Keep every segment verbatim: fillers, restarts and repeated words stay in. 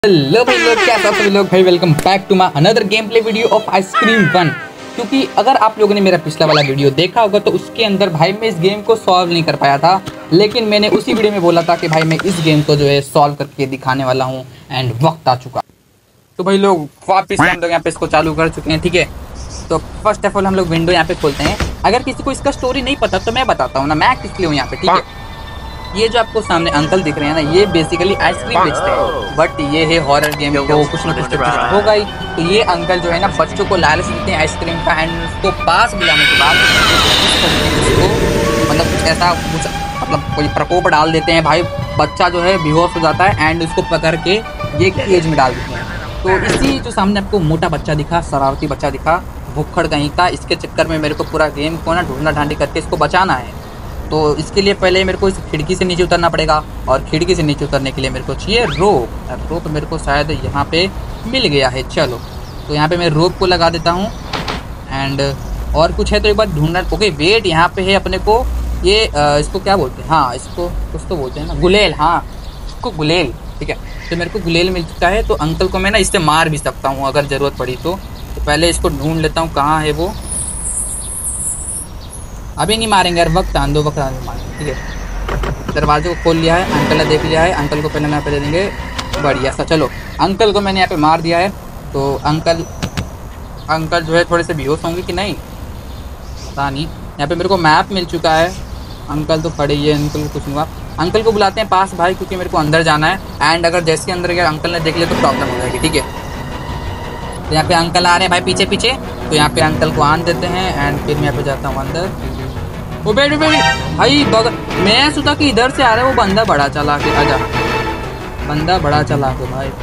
Hello भाई लोग, क्या सब सभी लोग भाई, welcome back to my another game play video of ice cream one. क्योंकि अगर आप लोगों ने मेरा पिछला वाला वीडियो देखा होगा तो उसके अंदर भाई मैं इस गेम को सॉल्व नहीं कर पाया था, लेकिन मैंने उसी वीडियो में बोला था कि भाई मैं इस गेम को जो है सॉल्व करके दिखाने वाला हूँ एंड वक्त आ चुका। तो भाई लोग वापस हम लोग यहाँ पे इसको चालू कर चुके हैं, ठीक है। तो फर्स्ट ऑफ ऑल हम लोग विंडो यहाँ पे खोलते हैं। अगर किसी को इसका स्टोरी नहीं पता तो मैं बताता हूँ ना, मैं किस लिए हूँ यहाँ पे, ठीक है। ये जो आपको सामने अंकल दिख रहे हैं ना, ये बेसिकली आइसक्रीम बेचते हैं, बट ये है हॉरर गेम, तो कुछ ना कुछ तो कुछ होगा ही। तो ये अंकल जो है ना बच्चों को लालच देते हैं आइसक्रीम का, एंड उसको पास बुलाने के बाद उसको मतलब कुछ ऐसा कुछ मतलब कोई प्रकोप डाल देते हैं भाई। बच्चा जो है बेहोश हो जाता है एंड उसको पकड़ के ये केज में डाल देते हैं। तो इसी जो सामने आपको मोटा बच्चा दिखा, शरारती बच्चा दिखा, भुक्खड़ कहीं का, इसके चक्कर में मेरे को पूरा गेम को ना ढूंढना ढांडी करके इसको बचाना है। तो इसके लिए पहले मेरे को इस खिड़की से नीचे उतरना पड़ेगा, और खिड़की से नीचे उतरने के लिए मेरे को चाहिए रोप। रोप मेरे को शायद यहाँ पे मिल गया है, चलो तो यहाँ पे मैं रोप को लगा देता हूँ। एंड और कुछ है तो एक बार ढूंढना। ओके वेट, यहाँ पे है अपने को ये आ, इसको क्या बोलते हैं, हाँ इसको कुछ तो बोलते हैं ना, गुलेल, हाँ इसको गुलेल, ठीक है। तो मेरे को गुलेल मिल चुका है, तो अंकल को मैं ना इससे मार भी सकता हूँ अगर ज़रूरत पड़ी तो। तो पहले इसको ढूंढ लेता हूँ कहाँ है वो। अभी नहीं मारेंगे यार, वक्त आन दो, वक्त आन दो मारेंगे, ठीक है। दरवाजे को खोल लिया है, अंकल ने देख लिया है, अंकल को पहले यहाँ पे दे देंगे, बढ़िया सा। चलो अंकल को मैंने यहाँ पे मार दिया है, तो अंकल अंकल जो है थोड़े से बेहोश होंगे कि नहीं पता नहीं। यहाँ पे मेरे को मैप मिल चुका है, अंकल तो खड़े ही है, अंकल को कुछ नहीं हुआ। अंकल को बुलाते हैं पास भाई, क्योंकि मेरे को अंदर जाना है, एंड अगर जैसे अंदर गया अंकल ने देख लिया तो प्रॉब्लम हो जाएगी, ठीक है। तो यहाँ पे अंकल आ रहे हैं भाई पीछे पीछे, तो यहाँ पे अंकल को आन देते हैं एंड फिर मैं यहाँ पे जाता हूँ अंदर। वो बैठ बैठ भाई बगल, मैं सोचा कि इधर से आ रहा है, वो बंदा बड़ा चला के, आजा बंदा बड़ा चला के भाई।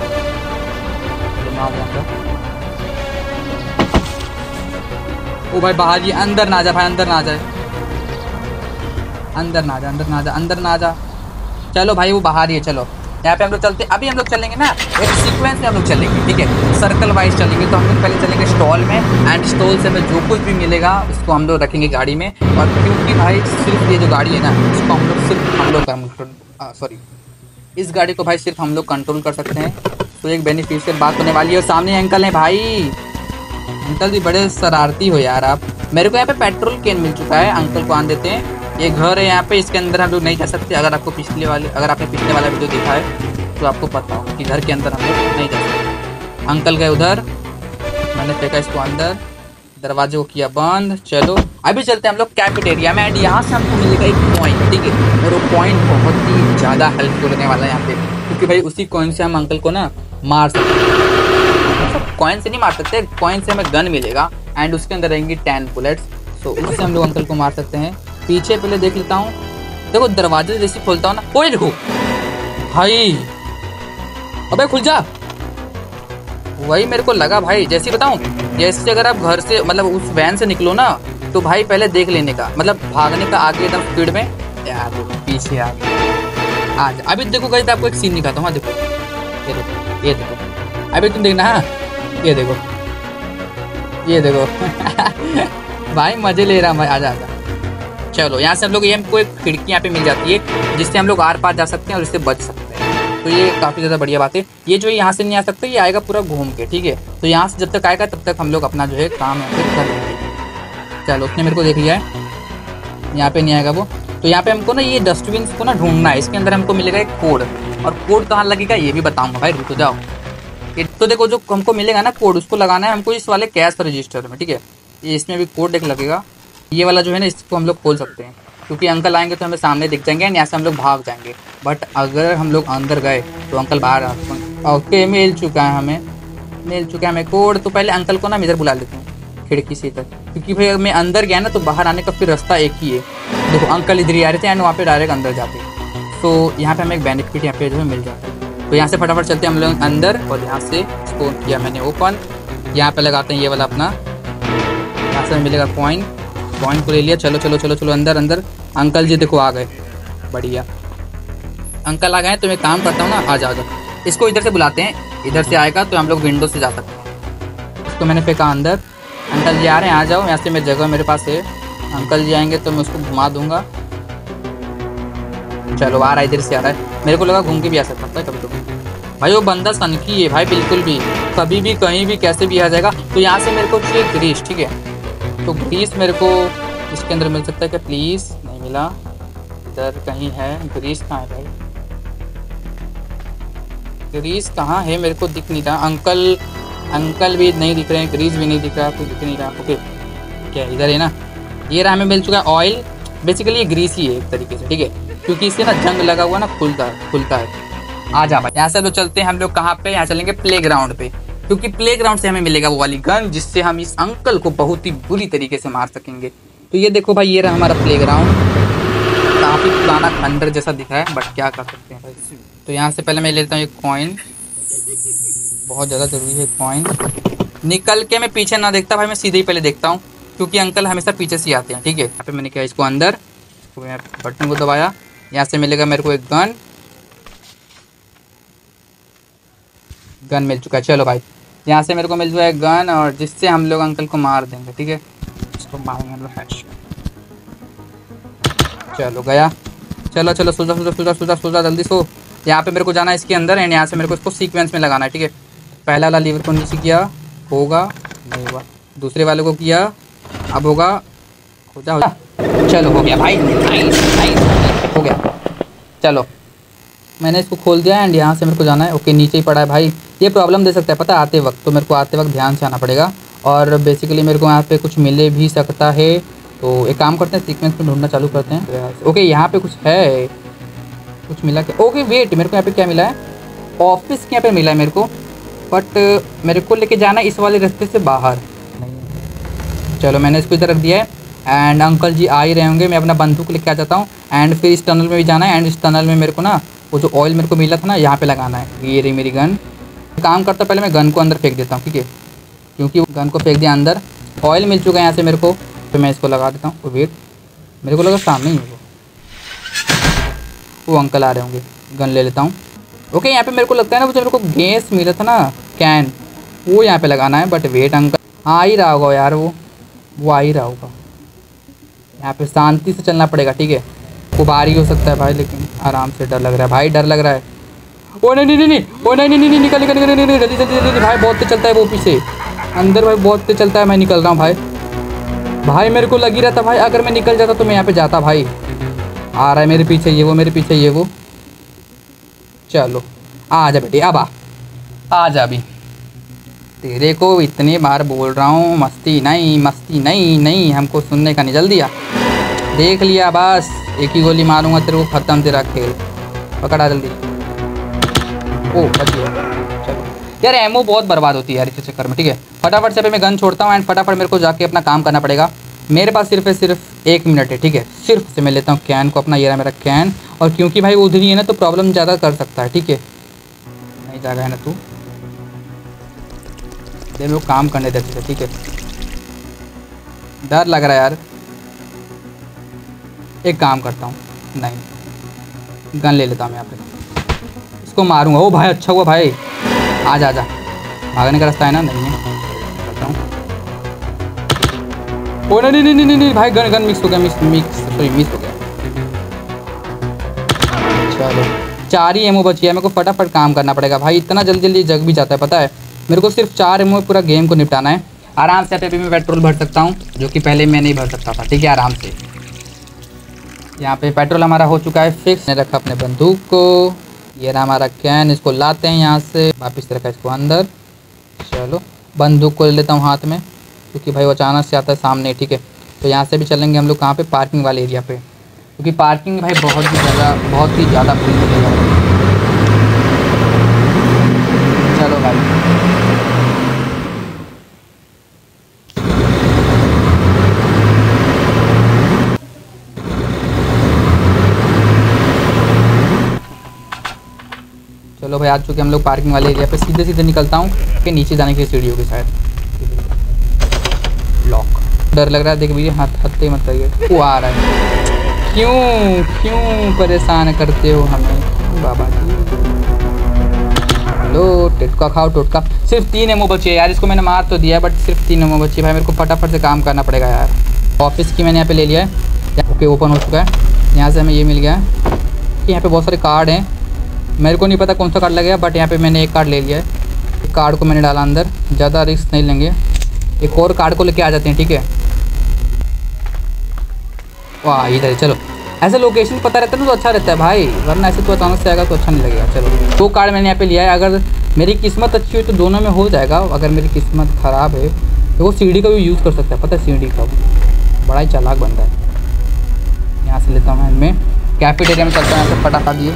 ओ भाई बाहर, ये अंदर ना जा भाई, अंदर ना जाए, अंदर ना जा, अंदर ना जा, अंदर ना जा। चलो भाई वो बाहर ही है, चलो यहाँ पे हम लोग चलते। अभी हम लोग चलेंगे ना एक सीक्वेंस में हम लोग चलेंगे, ठीक है, सर्कल वाइज चलेंगे। तो हम लोग पहले चलेंगे स्टॉल में, एंड स्टॉल से हमें जो कुछ भी मिलेगा उसको हम लोग रखेंगे गाड़ी में। और क्योंकि भाई सिर्फ ये जो गाड़ी है ना, इसको हम लोग सिर्फ हम लोग सॉरी इस गाड़ी को भाई सिर्फ हम लोग कंट्रोल कर सकते हैं। तो एक बेनिफिशियल बात होने वाली है। और सामने अंकल है भाई, अंकल भी बड़े शरारती हो यार आप। मेरे को यहाँ पे पेट्रोल कैन मिल चुका है, अंकल को आन देते हैं। ये घर है यहाँ पे, इसके अंदर हम लोग नहीं जा सकते। अगर आपको पिछले वाले अगर आपने पिछले वाला वीडियो देखा है तो आपको पता हो कि घर के अंदर हम लोग नहीं जा सकते। अंकल गए उधर, मैंने फेंका इसको अंदर, दरवाजे को किया बंद। चलो अभी चलते हैं हम लोग कैफेटेरिया में, एंड यहाँ से हमको मिलेगा एक पॉइंट, ठीक है। और वो पॉइंट बहुत ही ज़्यादा हेल्पफुल होने वाला है यहाँ पे, क्योंकि भाई उसी कॉइन से हम अंकल को ना मार सकते हैं। कॉइन से नहीं मार सकते, कॉइन से हमें गन मिलेगा एंड उसके अंदर रहेंगी टेन बुलेट्स। तो उससे हम लोग अंकल को मार सकते हैं। पीछे पहले देख लेता हूँ, देखो दरवाजे जैसे खोलता हूँ ना, ओए देखो भाई, अबे खुल जा। वही मेरे को लगा भाई, जैसे बताऊँ, जैसे अगर आप घर से मतलब उस वैन से निकलो ना, तो भाई पहले देख लेने का, मतलब भागने का आगे एकदम स्पीड में, यार पीछे आ गया। आज अभी देखो गाइस, आपको एक सीन दिखाता हूँ, हाँ देखो, ये देखो, ये देखो, अभी तुम देखना, हाँ ये देखो, ये देखो भाई मजे ले रहा मैं, आजा आजा। चलो यहाँ से हम लोग, ये हमको एक खिड़की यहाँ पे मिल जाती है जिससे हम लोग आर पार जा सकते हैं और इससे बच सकते हैं। तो ये काफ़ी ज़्यादा बढ़िया बात है। ये जो यहाँ से नहीं आ सकता, ये आएगा पूरा घूम के, ठीक है। तो यहाँ से जब तक आएगा तब तक हम लोग अपना जो है काम यहाँ पे कर लेंगे। चलो उसने मेरे को देख लिया है, यहाँ पे नहीं आएगा वो। तो यहाँ पे हमको ना ये डस्टबिन को ना ढूंढना है, इसके अंदर हमको मिलेगा एक कोड, और कोड कहाँ लगेगा ये भी बताऊँगा भाई, रुक जाओ। तो देखो जो हमको मिलेगा ना कोड, उसको लगाना है हमको इस वाले कैश रजिस्टर में, ठीक है। ये इसमें भी कोड एक लगेगा, ये वाला जो है ना इसको हम लोग खोल सकते हैं, क्योंकि अंकल आएंगे तो हमें सामने दिख जाएंगे, यहाँ से हम लोग भाग जाएंगे। बट अगर हम लोग अंदर गए तो अंकल बाहर आ सकते। ओके मिल चुका है हमें, मिल चुका है हमें कोड। तो पहले अंकल को ना इधर बुला लेते हैं खिड़की से इधर, क्योंकि भाई मैं अंदर गया ना तो बाहर आने का फिर रास्ता एक ही है। देखो अंकल इधर ही आ रहे थे एंड वहाँ पे डायरेक्ट अंदर जाते हैं। तो यहाँ पे हमें एक बेनिफिट यहाँ पे जो है मिल जाता है। तो यहाँ से फटाफट चलते हैं हम लोग अंदर, और यहाँ से इसको किया मैंने ओपन। यहाँ पे लगाते हैं ये वाला अपना, यहाँ से मिलेगा कॉइन, कॉइन को ले लिया। चलो चलो चलो चलो अंदर अंदर। अंकल जी देखो आ गए, बढ़िया अंकल आ गए। तो मैं काम करता हूँ ना, आ जा, इसको इधर से बुलाते हैं, इधर से आएगा तो हम लोग विंडो से जा सकते हैं। इसको मैंने फेंका अंदर, अंकल जी आ रहे हैं, आ जाओ। यहाँ से मैं जगह मेरे पास है, अंकल जी आएंगे तो मैं उसको घुमा दूंगा। चलो आ रहा है, इधर से आ रहा है, मेरे को लगा घूम के भी आ सकता है कभी कभी। भाई वो बंदा सनकी है भाई, बिल्कुल भी कभी भी कहीं भी कैसे भी आ जाएगा। तो यहाँ से मेरे को चाहिए ग्रीस, ठीक है। तो ग्रीस मेरे को इसके अंदर मिल सकता है क्या? प्लीज़ नहीं मिला, इधर कहीं है। ग्रीस कहाँ है भाई? ग्रीस कहाँ है? मेरे को दिख नहीं रहा। अंकल अंकल भी नहीं दिख रहे हैं, ग्रीस भी नहीं दिख रहा, कुछ दिख नहीं रहा। ओके क्या इधर है ना? ये रहा, हमें मिल चुका है ऑयल। बेसिकली ये ग्रीस ही है एक तरीके से, ठीक है, क्योंकि इससे ना जंग लगा हुआ ना खुलता है खुलता है। आ जा भाई, यहाँ से तो चलते हैं हम लोग कहाँ पे? यहाँ चलेंगे प्ले ग्राउंड पे, क्योंकि प्ले ग्राउंड से हमें मिलेगा वो वाली गन जिससे हम इस अंकल को बहुत ही बुरी तरीके से मार सकेंगे। तो ये देखो भाई, ये रहा हमारा प्ले ग्राउंड। काफ़ी पुराना खंडर जैसा दिख रहा है, बट क्या कर सकते हैं भाई। तो यहाँ से पहले मैं लेता हूँ एक कॉइन, बहुत ज़्यादा ज़रूरी है कॉइन। निकल के मैं पीछे ना देखता भाई, मैं सीधे ही पहले देखता हूँ, क्योंकि अंकल हमेशा पीछे से आते हैं, ठीक है। यहाँ पे मैंने किया इसको अंदर, इसको मैं बटन को दबाया, यहाँ से मिलेगा मेरे को एक गन। गन मिल चुका है, चलो भाई यहाँ से मेरे को मिल चुका है गन, और जिससे हम लोग अंकल को मार देंगे, ठीक है। इसको मारेंगे हम लोग हेडशॉट। चलो गया, चलो चलो सुधा सुधा सुधा सुधा सुधा जल्दी सो। यहाँ पे मेरे को जाना है इसके अंदर, एंड यहाँ से मेरे को इसको सीक्वेंस में लगाना है, ठीक है। पहला वाला लीवर को नीचे किया, होगा नहीं हुआ। दूसरे वाले को किया, अब होगा, हो जा हो जा। चलो हो गया भाई, नाइस नाइस हो गया। चलो मैंने इसको खोल दिया, एंड यहाँ से मेरे को जाना है। ओके नीचे ही पड़ा है भाई, ये प्रॉब्लम दे सकता है पता है आते वक्त, तो मेरे को आते वक्त ध्यान से आना पड़ेगा। और बेसिकली मेरे को यहाँ पे कुछ मिले भी सकता है, तो एक काम करते हैं सीक्वेंस में ढूंढना चालू करते हैं। ओके यहाँ पे कुछ है, कुछ मिला क्या? ओके वेट, मेरे को यहाँ पे क्या मिला है? ऑफिस के यहाँ पे मिला है मेरे को, बट मेरे को लेके जाना है इस वाले रास्ते से बाहर। नहीं चलो मैंने इसको इधर रख दिया है, एंड अंकल जी आ ही रहे होंगे। मैं अपना बंदूक लेके आ जाता हूँ, एंड फिर इस टनल में भी जाना है, एंड इस टनल में मेरे को ना वो जो ऑयल मेरे को मिला था ना यहाँ पे लगाना है। ये रही मेरी गन। काम करता पहले मैं गन को अंदर फेंक देता हूँ, ठीक है, क्योंकि गन को फेंक दिया अंदर। ऑयल मिल चुका है यहाँ से मेरे को, तो मैं इसको लगा देता हूँ। वेट, मेरे को लगा सामने ही है वो वो अंकल आ रहे होंगे। गन ले लेता हूँ। ओके यहाँ पे मेरे को लगता है ना वो जो मेरे को गैस मिला था ना कैन, वो यहाँ पे लगाना है। बट वेट, अंकल आ ही रहा होगा यार, वो वो आ ही रहा होगा। यहाँ पे शांति से चलना पड़ेगा, ठीक है। वो भारी हो सकता है भाई, लेकिन आराम से। डर लग रहा है भाई, डर लग रहा है। ओ नहीं नहीं नहीं, ओ नहीं नहीं नहीं, निकल निकल निकल निकल जल्दी जल्दी जल्दी भाई, बहुत तेज चलता है वो पीछे अंदर भाई, बहुत तेज चलता है। मैं निकल रहा हूँ भाई। भाई मेरे को लग ही रहा था भाई, अगर मैं निकल जाता तो मैं यहाँ पे जाता भाई। आ रहा है मेरे पीछे ये वो, मेरे पीछे ये वो। चलो आ जा बेटे, अब आ आ जा। अभी तेरे को इतनी बार बोल रहा हूँ, मस्ती नहीं मस्ती नहीं नहीं, हमको सुनने का नहीं। जल्दी आ, देख लिया बस, एक ही गोली मारूंगा तेरे को, ख़त्म तेरा खेल। पकड़ा जल्दी। ओ बच गया। चलो यार, एमओ बहुत बर्बाद होती है यार इस चक्कर में, ठीक है। फटाफट से पे मैं गन छोड़ता हूँ, एंड फटाफट मेरे को जाके अपना काम करना पड़ेगा। मेरे पास सिर्फ है सिर्फ एक मिनट है, ठीक है। सिर्फ से मैं लेता हूँ कैन को अपना, ये रहा मेरा कैन। और क्योंकि भाई वो उधर ही है ना, तो प्रॉब्लम ज़्यादा कर सकता है, ठीक है। नहीं जाएगा है ना तू, दे मेरे को काम करने देते थे, ठीक है। डर लग रहा है यार। एक काम करता हूँ, नहीं गन ले लेता हूँ मैं यहाँ पे, इसको मारूंगा। ओ भाई अच्छा हुआ भाई, आ जा आ जा। भागने का रास्ता है ना? नहीं है, करता हूँ। ओ नहीं नहीं नहीं नहीं भाई, गन गन मिक्स हो गया, मिक्स मिक्स सॉरी मिस हो गया। चलो चार ही एमओ बची है, मेरे को फटाफट काम करना पड़ेगा भाई। इतना जल्दी जल्दी जग भी जाता है पता है। मेरे को सिर्फ चार एमओ पूरा गेम को निपटाना है। आराम से अभी मैं पेट्रोल भर सकता हूँ, जो कि पहले मैं नहीं भर सकता था, ठीक है। आराम से यहाँ पे पेट्रोल हमारा हो चुका है फिक्स। मैंने रखा अपने बंदूक को, ये रहा हमारा कैन, इसको लाते हैं यहाँ से वापस रखा इसको अंदर। चलो बंदूक को ले लेता हूँ हाथ में, क्योंकि भाई वो अचानक से आता है सामने, ठीक है। तो यहाँ से भी चलेंगे हम लोग कहाँ पे? पार्किंग वाले एरिया पे, क्योंकि पार्किंग भाई बहुत ही ज़्यादा बहुत ही ज़्यादा फुल मिलेगा। चलो भाई चलो भाई आ चुके हम लोग पार्किंग वाले एरिया पे। सीधे सीधे निकलता हूँ कि नीचे जाने की सीढ़ी होगी शायद। लॉक, डर लग रहा है। देख भैया हाथ हत्ते मत करिए, वो आ रहा है। क्यों क्यों परेशान करते हो हमें बाबा जी। हेलो टिटका खाओ टोटका। सिर्फ तीन एमओ बचे यार, इसको मैंने मार तो दिया बट सिर्फ तीन एमओ बचे भाई। मेरे को फटाफट से काम करना पड़ेगा यार। ऑफिस की मैंने यहाँ पे ले लिया है। ओके ओपन हो चुका है। यहाँ से हमें ये मिल गया है कि यहाँ पे बहुत सारे कार्ड हैं। मेरे को नहीं पता कौन सा कार्ड लगेगा, बट यहाँ पे मैंने एक कार्ड ले लिया है। एक कार्ड को मैंने डाला अंदर, ज़्यादा रिस्क नहीं लेंगे। एक और कार्ड को लेके आ जाते हैं, ठीक है। वाह इधर चलो, ऐसे लोकेशन पता रहता है ना तो अच्छा रहता है भाई, वरना ऐसे तो अचानक से आएगा तो अच्छा नहीं लगेगा। चलो दो कार्ड मैंने यहाँ पे लिया है, अगर मेरी किस्मत अच्छी हुई तो दोनों में हो जाएगा, अगर मेरी किस्मत ख़राब है तो वो सीढ़ी का भी यूज़ कर सकता है, पता है सीढ़ी का, बड़ा ही चालाक बनता है। यहाँ से लेता हूँ मैं, इनमें कैफेटेरिया में चलता है, यहाँ से पटाखा दिए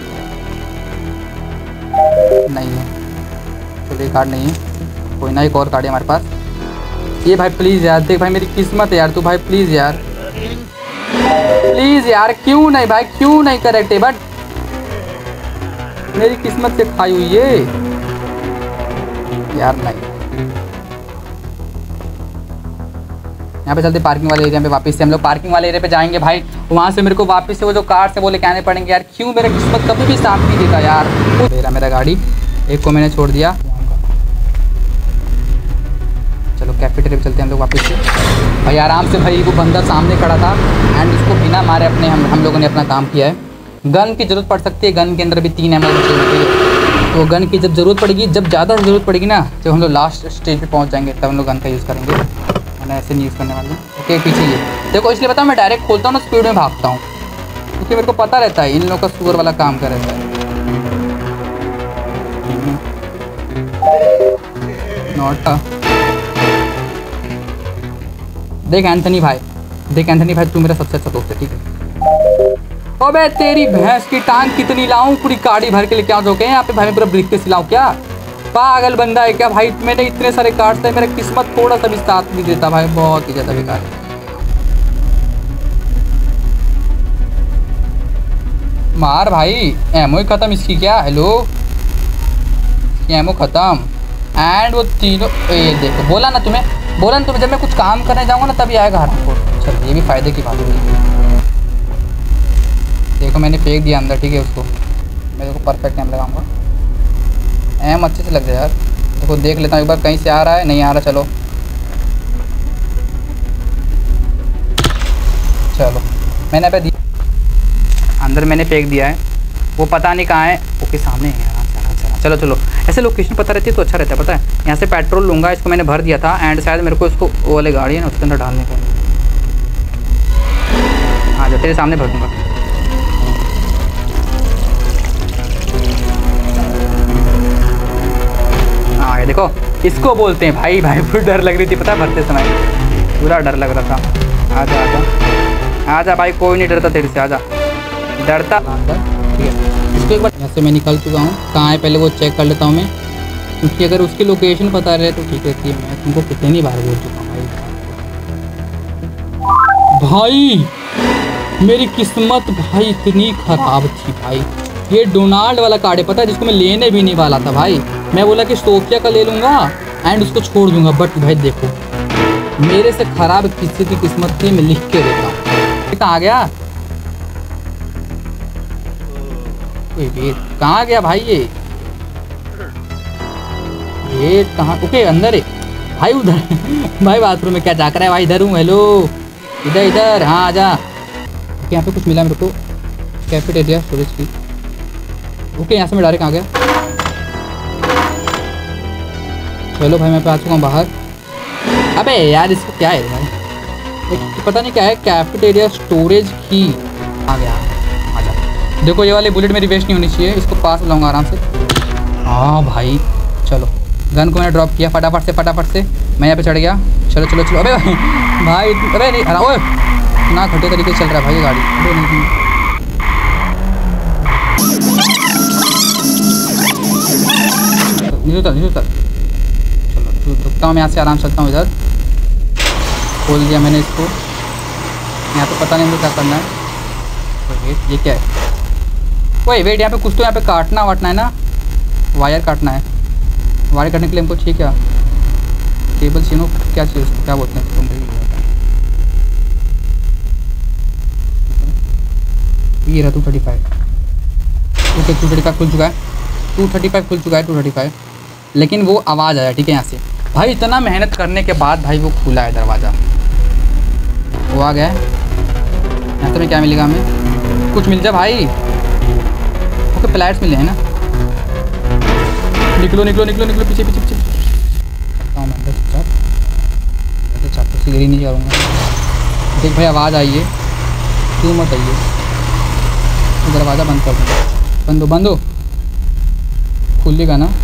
नहीं है, चलो ये कार्ड नहीं है, कोई ना एक और कार्ड है हमारे पास। ये भाई प्लीज़ यार, देख भाई मेरी किस्मत है यार, तू भाई प्लीज़ यार, प्लीज़ यार, क्यों नहीं भाई, क्यों नहीं करेक्ट है, बट मेरी किस्मत से खाई हुई है यार। नहीं, यहाँ पे चलते पार्किंग वाले एरिया में वापस से, हम लोग पार्किंग वाले एरिया पे जाएंगे भाई, वहाँ से मेरे को वापस से वो जो कार से वो लेके आने पड़ेंगे यार। क्यों मेरा किस्मत कभी भी साथ नहीं देता यार। मेरा मेरा गाड़ी एक को मैंने छोड़ दिया। चलो कैफेटेरिया पे चलते हैं हम लोग वापस से भाई, आराम से भाई। वो बंदा सामने खड़ा था एंड उसको बिना मारे अपने हम हम लोगों ने अपना काम किया है। गन की ज़रूरत पड़ सकती है, गन के अंदर भी तीन एम एल बचे हुए थे, तो गन की जब ज़रूरत पड़ेगी, जब ज़्यादा ज़रूरत पड़ेगी ना, जब हम लोग लास्ट स्टेज पे पहुंच जाएंगे तब हम लोग गन का यूज़ करेंगे, मैंने ऐसे नहीं यूज़ करने वाले। ओके पीछे ये देखो, इसलिए बताओ मैं डायरेक्ट खोलता हूँ ना, स्पीड में भागता हूँ, क्योंकि मेरे को पता रहता है इन लोगों का सुअर वाला काम कर रहता है। नोटा देख एंथनी भाई, देख एंथनी भाई, तू मेरा सबसे अच्छा दोस्त है, ठीक है। अबे तेरी भैंस की टांग कितनी लाऊं, पूरी गाड़ी भर के लेके आओ के यहाँ पे भाई, मैं पूरा ब्रिक के सिलाऊं क्या, पागल बंदा है क्या भाई। मैंने इतने सारे कार्ड्स थे, मेरा किस्मत थोड़ा सा भी साथ नहीं देता भाई, बहुत ही ज़्यादा बेकार है। मार भाई, एमओ ही खत्म इसकी क्या, हेलो एमओ खत्म। एंड वो तीनों, ये देखो बोला ना तुम्हें, बोला ना तुम्हें, जब मैं कुछ काम करने जाऊँगा ना तभी आएगा हराम को। चलो ये भी फ़ायदे की बात है। देखो मैंने फेंक दिया अंदर, ठीक है, उसको मेरे को परफेक्ट टाइम लगाऊंगा, एम अच्छे से लग जाए यार। देखो देख लेता हूँ एक बार कहीं से आ रहा है, नहीं आ रहा, चलो चलो मैंने पे दिया अंदर, मैंने फेंक दिया है, वो पता नहीं कहाँ है। ओके सामने है, आराम से आराम से आराम। चलो चलो, ऐसे लोकेशन पता रहती है तो अच्छा रहता है, पता है। यहाँ से पेट्रोल लूँगा, इसको मैंने भर दिया था एंड शायद मेरे को इसको वो वाली गाड़ी है ना उसके अंदर डालने को। हाँ जो तेरे सामने भर दूँगा। हाँ ये देखो, इसको बोलते हैं भाई, भाई पूरी डर लग रही थी पता है, भरते समय पूरा डर लग रहा था। आजा आजा आजा भाई, कोई नहीं डरता तेरे से, आजा डरता। ठीक है, इसको एक बार यहाँ से मैं निकल चुका हूँ, कहाँ है पहले वो चेक कर लेता हूँ मैं, क्योंकि अगर उसकी लोकेशन पता रहे तो ठीक रहती है। मैं तुमको कितनी बार बोल चुका हूँ भाई, भाई मेरी किस्मत भाई इतनी ख़राब थी भाई। ये डोनाल्ड वाला कार्ड है पता है, जिसको मैं लेने भी नहीं वाला था भाई। मैं बोला कि सोफिया का ले लूँगा एंड उसको छोड़ दूँगा, बट भाई देखो मेरे से ख़राब किसी की किस्मत थी, मैं लिख के देता हूँ। कहाँ आ गया, कहाँ गया भाई ये ये कहाँ, ओके अंदर है भाई, उधर भाई बाथरूम में क्या जा कर है भाई, इधर हूँ, हेलो इधर इधर, हाँ आजा। ओके यहाँ पे कुछ मिला मेरे को, कैफेटेरिया स्टोरेज की। ओके यहाँ से मैं डायरेक्ट आ गया, चलो भाई मैं पे आ चुका हूँ बाहर। अबे यार इसको क्या है भाई, एक पता नहीं क्या है, कैफेटेरिया स्टोरेज की। आ गया, आजा। देखो ये वाली बुलेट मेरी वेस्ट नहीं होनी चाहिए, इसको पास लाऊंगा आराम से। हाँ भाई चलो, गन को मैंने ड्रॉप किया फटाफट से, फटाफट से मैं यहाँ पे चढ़ गया। चलो चलो चलो, अबे भाई भाई अबे नहीं, अरे ओए ना घटे तरीके से चल रहा है भाई ये गाड़ी। अबे नहीं, नहीं। नीचे चल नीचे चल, चलो रुकता हूँ मैं यहाँ से, आराम चलता हूँ। इधर खोल दिया मैंने इसको, यहाँ पे पता नहीं मुझे क्या करना है। वेट ये क्या है, वही वेट यहाँ पे कुछ तो यहाँ पे काटना वाटना है ना, वायर काटना है। वायर काटने के लिए हमको चाहिए क्या, केबल सीनो क्या चाहिए उसको, क्या बोलते हैं तुम, ये रहा two thirty five. Okay two thirty five खुल चुका है, टू थर्टी फाइव खुल चुका है, टू थर्टी फाइव। लेकिन वो आवाज़ आया ठीक है यहाँ से भाई, इतना मेहनत करने के बाद भाई वो खुला है दरवाज़ा, वो आ गया है। यहाँ से क्या मिलेगा हमें, कुछ मिल जाए भाई। आपके प्लेट्स मिले हैं ना। निकलो निकलो निकलो निकलो, पीछे पीछे पीछे। चाप तो सीढ़ी नहीं करूँगा। देख भाई आवाज़ आई है, तू मत आइए, दरवाज़ा बंद कर दो। बंदो बंदो खुलेगा ना।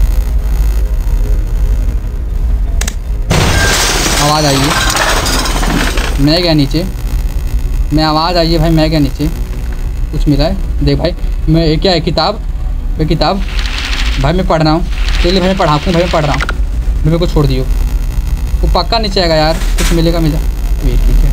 आवाज़ आई है, मैं गया नीचे, मैं आवाज़ आई है भाई, मैं गया नीचे। कुछ मिला है देख भाई। मैं ये क्या है, किताब, ये किताब भाई मैं पढ़ रहा हूँ। चलिए भाई मैं पढ़ाऊँ भाई, मैं पढ़ रहा हूँ भाई, मेरे को छोड़ दियो। वो पक्का नीचे आएगा यार, कुछ मिलेगा मिला। वेट ठीक है,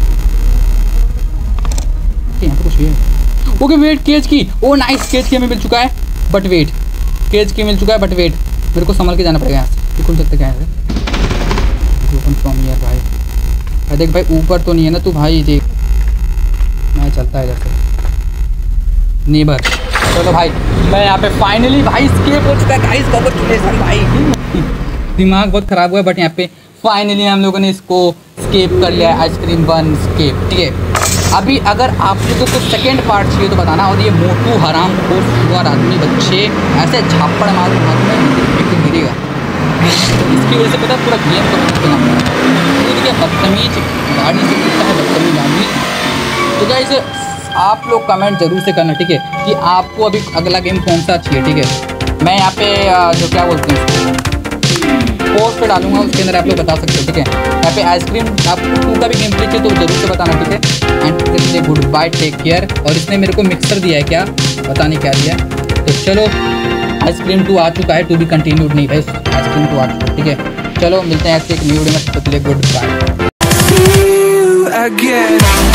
यहाँ पर कुछ भी है। ओके वेट, केज की। ओ नाइस, केज की हमें मिल चुका है। बट वेट, केज की मिल चुका है बट वेट, मेरे को संभल के जाना पड़ेगा यहाँ से। कौन सकते क्या है ओपन फ्रॉम हियर भाई। भाई देख भाई ऊपर तो नहीं है ना तू भाई, देख मैं चलता है जैसे नेबर। चलो भाई मैं यहाँ पे फाइनली भाई स्केप हो चुका है गाइस, कांग्रेचुलेशन भाई। दिमाग बहुत ख़राब हुआ है बट यहाँ पे फाइनली हम लोगों ने इसको स्केप कर लिया है, आइसक्रीम वन स्केप। ठीक है, अभी अगर आप लोगों को सेकेंड पार्ट चाहिए तो बताना। और ये मोटू हराम खोर सुअर आदमी बच्चे ऐसे झापड़ मार एकदम गिरेगा, इसकी वजह से पता पूरा गेम को देखिए बदतमीज गाड़ी से कितना है, बदतमीज आदमी। तो गाइस आप लोग कमेंट जरूर से करना ठीक है कि आपको अभी अगला गेम कौन सा चाहिए। ठीक है, मैं यहाँ पे जो क्या बोलते हैं पोस्ट पे डालूंगा, उसके अंदर आप लोग बता सकते हो। ठीक है, यहाँ पे आइसक्रीम आप टू का भी गेम प्ले चाहिए तो जरूर से बताना। ठीक है, and goodbye, take care. और इसने मेरे को मिक्सर दिया है, क्या पता नहीं क्या दिया है। तो चलो आइसक्रीम टू आ चुका है, टू भी कंटिन्यूड नहीं भाई, आइसक्रीम टू आ चुका है। ठीक है, चलो मिलते हैं ऐसे एक न्यू वीडियो में, गुड बाय।